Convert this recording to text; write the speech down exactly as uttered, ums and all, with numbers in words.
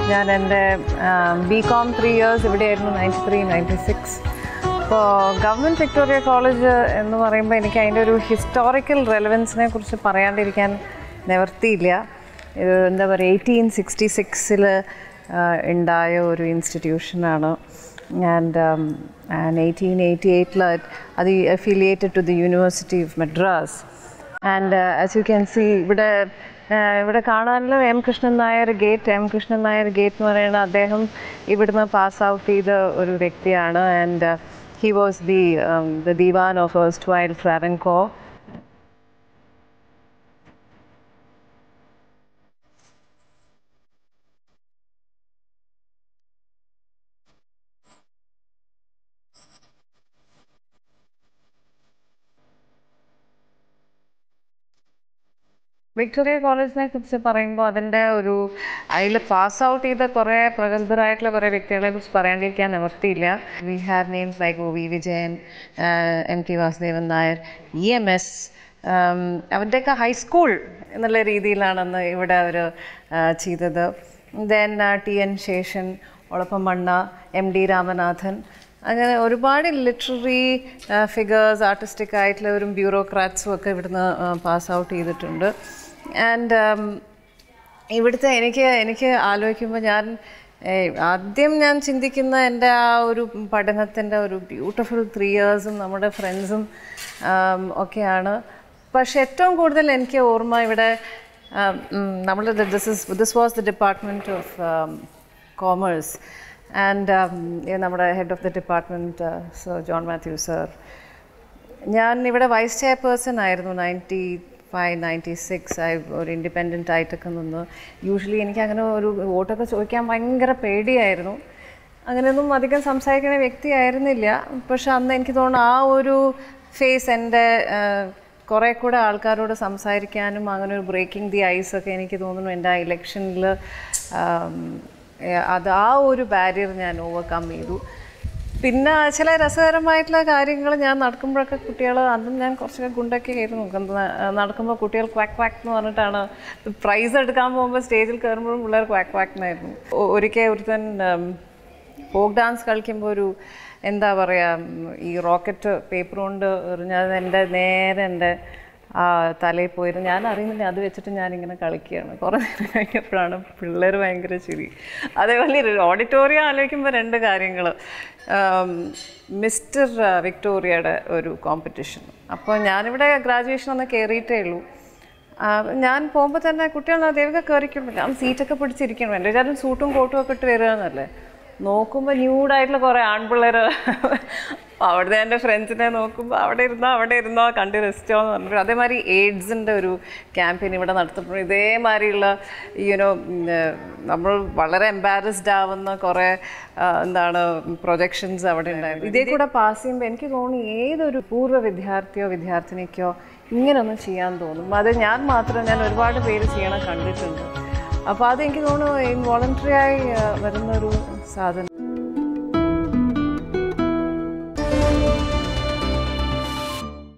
ഞാൻ എൻ്റെ B com three years ഇവിടെയായിരുന്നു നയൻറ്റി ത്രീ നയൻറ്റി സിക്സ്. അപ്പോൾ ഗവൺമെൻറ് വിക്ടോറിയ കോളേജ് എന്ന് പറയുമ്പോൾ എനിക്ക് അതിൻ്റെ ഒരു ഹിസ്റ്റോറിക്കൽ റെലവൻസിനെ കുറിച്ച് പറയാണ്ടിരിക്കാൻ നിവർത്തിയില്ല. ഇത് എന്താ പറയുക, എയ്റ്റീൻ സിക്സ്റ്റി സിക്സിൽ ഉണ്ടായ ഒരു ഇൻസ്റ്റിറ്റ്യൂഷനാണ്. ആൻഡ് ആൻഡ് എയ്റ്റീൻ എയ്റ്റി എയ്റ്റിൽ അത് affiliated to the university of Madras. And as you can see ഇവിടെ ഇവിടെ കാണാനല്ലോ M Krishnan Nair gate. M Krishnan Nair gate എന്ന് പറയുന്നത് അദ്ദേഹം ഇവിടുന്ന് പാസ് ഔട്ട് ചെയ്ത ഒരു വ്യക്തിയാണ്. And he was the the Dewan of erstwhile Travancore. വിക്ടോറിയ കോളേജിനെ കുറിച്ച് പറയുമ്പോൾ അതിൻ്റെ ഒരു അതിൽ പാസ് ഔട്ട് ചെയ്ത കുറേ പ്രഗത്ഭരായിട്ടുള്ള കുറേ വ്യക്തികളെ കുറിച്ച് പറയാണ്ടിരിക്കാൻ നിവർത്തിയില്ല. We have names like O V Vijayan, M T Vasudevan Nair, E M S. അവരുടെയൊക്കെ ഹൈസ്കൂൾ എന്നുള്ള രീതിയിലാണെന്ന് ഇവിടെ അവർ ചെയ്തത്. Then T N Seshan, ഒളപ്പം മണ്ണ, M D Ramanathan, അങ്ങനെ ഒരുപാട് ലിറ്റററി ഫിഗേഴ്സ്, ആർട്ടിസ്റ്റിക് ആയിട്ടുള്ളവരും ബ്യൂറോക്രാറ്റ്സും ഒക്കെ ഇവിടുന്ന് പാസ് ഔട്ട് ചെയ്തിട്ടുണ്ട്. ആൻഡ് ഇവിടുത്തെ എനിക്ക് എനിക്ക് ആലോചിക്കുമ്പോൾ ഞാൻ ആദ്യം ഞാൻ ചിന്തിക്കുന്ന എൻ്റെ ആ ഒരു പഠനത്തിൻ്റെ ഒരു ബ്യൂട്ടിഫുൾ ത്രീ ഇയേഴ്സും നമ്മുടെ ഫ്രണ്ട്സും ഒക്കെയാണ്. പക്ഷെ ഏറ്റവും കൂടുതൽ എനിക്ക് ഓർമ്മ ഇവിടെ നമ്മൾ this is this was the department of commerce. And നമ്മുടെ head of the department sir John Mathew sir. ഞാൻ ഇവിടെ വൈസ് ചെയർപേഴ്സൺ ആയിരുന്നു നയൻറ്റി ഫൈവ് നയൻറ്റി സിക്സ്. ആയി ഒരു ഇൻഡിപെൻഡൻ്റ് ആയിട്ടൊക്കെ നിന്ന്. യൂഷ്വലി എനിക്ക് അങ്ങനെ ഒരു വോട്ടൊക്കെ ചോദിക്കാൻ ഭയങ്കര പേടിയായിരുന്നു. അങ്ങനെയൊന്നും അധികം സംസാരിക്കുന്ന വ്യക്തിയായിരുന്നില്ല. പക്ഷെ അന്ന് എനിക്ക് തോന്നുന്നു ആ ഒരു ഫേസ് എൻ്റെ കുറേ കൂടെ ആൾക്കാരോട് സംസാരിക്കാനും അങ്ങനെ ഒരു ബ്രേക്കിംഗ് ദി ഐസ് ഒക്കെ എനിക്ക് തോന്നുന്നു എൻ്റെ ആ ഇലക്ഷനിൽ അത് ആ ഒരു ബാരിയർ ഞാൻ ഓവർകം ചെയ്തു. പിന്നെ ചില രസകരമായിട്ടുള്ള കാര്യങ്ങൾ ഞാൻ നടക്കുമ്പോഴൊക്കെ കുട്ടികൾ, അന്നും ഞാൻ കുറച്ചൊക്കെ ഗുണ്ടൊക്കെ ആയിരുന്നു. നടക്കുമ്പോൾ കുട്ടികൾ ക്വാക്ക് ക്വാക്ക് എന്ന് പറഞ്ഞിട്ടാണ് പ്രൈസ് എടുക്കാൻ പോകുമ്പോൾ സ്റ്റേജിൽ കയറുമ്പോഴും പിള്ളേർ ക്വാക്ക് ക്വാക്ക് എന്നായിരുന്നു. ഒരിക്കൽ ഒരുത്തൻ ഫോക്ക് ഡാൻസ് കളിക്കുമ്പോൾ ഒരു എന്താ പറയുക, ഈ റോക്കറ്റ് പേപ്പർ കൊണ്ട് എറിഞ്ഞത് എൻ്റെ നേരെ എൻ്റെ ആ തലയിൽ പോയിരുന്നു. ഞാൻ അറിയുന്നില്ല, അത് വെച്ചിട്ട് ഞാനിങ്ങനെ കളിക്കുകയാണ്. കുറേ നേരം കഴിഞ്ഞപ്പോഴാണ് പിള്ളേർ ഭയങ്കര ചിരി. അതേപോലെ ഓഡിറ്റോറിയം ആലോചിക്കുമ്പോൾ രണ്ട് കാര്യങ്ങൾ. മിസ്റ്റർ വിക്ടോറിയയുടെ ഒരു കോമ്പറ്റീഷൻ. അപ്പോൾ ഞാനിവിടെ ഗ്രാജുവേഷൻ ഒന്ന് കയറിയിട്ടേ ഉള്ളൂ. ഞാൻ പോകുമ്പോൾ തന്നെ കുട്ടികൾ ദേവിക കയറിക്കുമ്പോൾ ഞാൻ സീറ്റൊക്കെ പിടിച്ചിരിക്കണം. എൻ്റെ വിചാരം സൂട്ടും കോട്ടും ഒക്കെ ഇട്ട് വരിക എന്നല്ലേ. നോക്കുമ്പോൾ ന്യൂഡായിട്ടുള്ള കുറേ ആൺപിള്ളേർ. അവിടുത്തെ എൻ്റെ ഫ്രണ്ട്സിനെ നോക്കുമ്പോൾ അവിടെ ഇരുന്നോ അവിടെ ഇരുന്നോ കണ്ട് രസിച്ചോ എന്ന് പറഞ്ഞു. അതേമാതിരി എയ്ഡ്സിൻ്റെ ഒരു ക്യാമ്പയിൻ ഇവിടെ നടത്തപ്പെടും. ഇതേമാതിരിയുള്ള യുനോ നമ്മൾ വളരെ എംബാരസ്ഡ് ആവുന്ന കുറേ എന്താണ് പ്രൊജക്ഷൻസ് അവിടെ ഉണ്ടായിരുന്നു. ഇതേ കൂടെ പാസ് ചെയ്യുമ്പോൾ എനിക്ക് തോന്നി ഏതൊരു പൂർവ്വ വിദ്യാർത്ഥിയോ വിദ്യാർത്ഥിനിക്കോ ഇങ്ങനെയൊന്നും ചെയ്യാൻ തോന്നും. അത് ഞാൻ മാത്രം, ഞാൻ ഒരുപാട് പേര് ചെയ്യണം കണ്ടിട്ടുണ്ട്. അപ്പോൾ അതെനിക്ക് തോന്നുന്നു ഇൻവോളണ്ടറി ആയി വരുന്നൊരു സാധനം.